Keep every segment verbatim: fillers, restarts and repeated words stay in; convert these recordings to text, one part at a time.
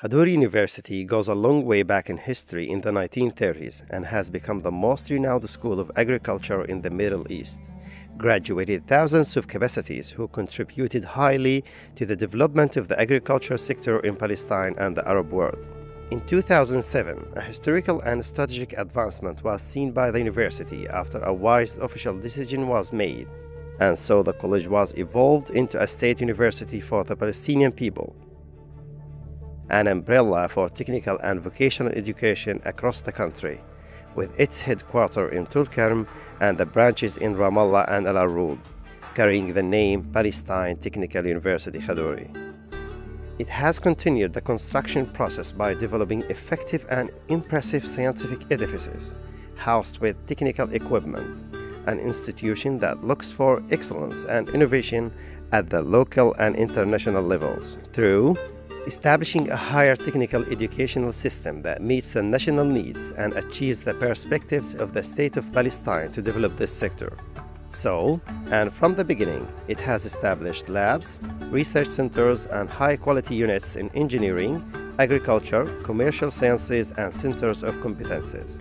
Khadouri University goes a long way back in history in the nineteen thirties and has become the most renowned school of agriculture in the Middle East. Graduated thousands of capacities who contributed highly to the development of the agriculture sector in Palestine and the Arab world. In two thousand seven, a historical and strategic advancement was seen by the university after a wise official decision was made, and so the college was evolved into a state university for the Palestinian people, an umbrella for technical and vocational education across the country, with its headquarters in Tulkarm and the branches in Ramallah and Al Arub, carrying the name Palestine Technical University Khadouri. It has continued the construction process by developing effective and impressive scientific edifices, housed with technical equipment, an institution that looks for excellence and innovation at the local and international levels, through establishing a higher technical educational system that meets the national needs and achieves the perspectives of the State of Palestine to develop this sector. So, and from the beginning, it has established labs, research centers, and high-quality units in engineering, agriculture, commercial sciences, and centers of competences.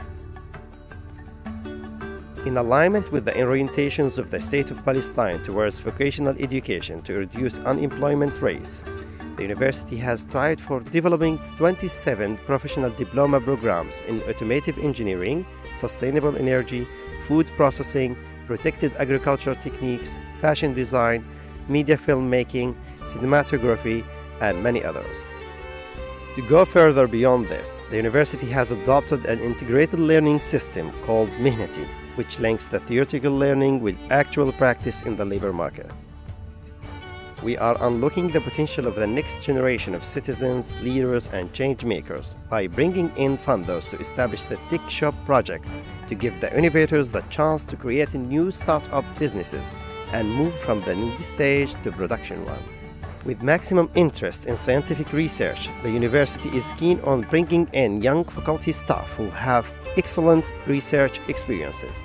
In alignment with the orientations of the State of Palestine towards vocational education to reduce unemployment rates, the university has tried for developing twenty-seven professional diploma programs in automotive engineering, sustainable energy, food processing, protected agricultural techniques, fashion design, media filmmaking, cinematography, and many others. To go further beyond this, the university has adopted an integrated learning system called Mihnati, which links the theoretical learning with actual practice in the labor market. We are unlocking the potential of the next generation of citizens, leaders, and change makers by bringing in funders to establish the Tech Shop project to give the innovators the chance to create new startup businesses and move from the need stage to production one. With maximum interest in scientific research, the university is keen on bringing in young faculty staff who have excellent research experiences.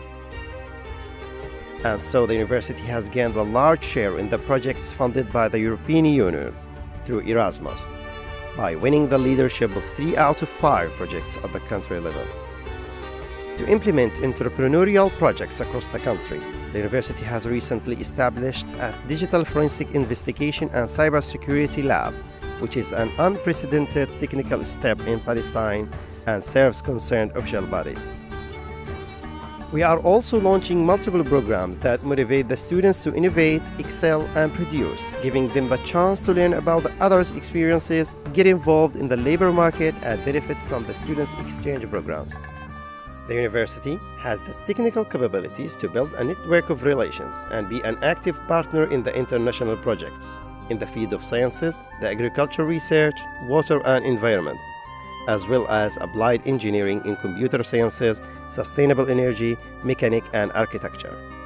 And so the university has gained a large share in the projects funded by the European Union through Erasmus, by winning the leadership of three out of five projects at the country level. To implement entrepreneurial projects across the country, the university has recently established a digital forensic investigation and cybersecurity lab, which is an unprecedented technical step in Palestine and serves concerned official bodies. We are also launching multiple programs that motivate the students to innovate, excel, and produce, giving them the chance to learn about the others' experiences, get involved in the labor market, and benefit from the students' exchange programs. The university has the technical capabilities to build a network of relations and be an active partner in the international projects in the field of sciences, the agricultural research, water and environment, as well as applied engineering in computer sciences, sustainable energy, mechanic, and architecture.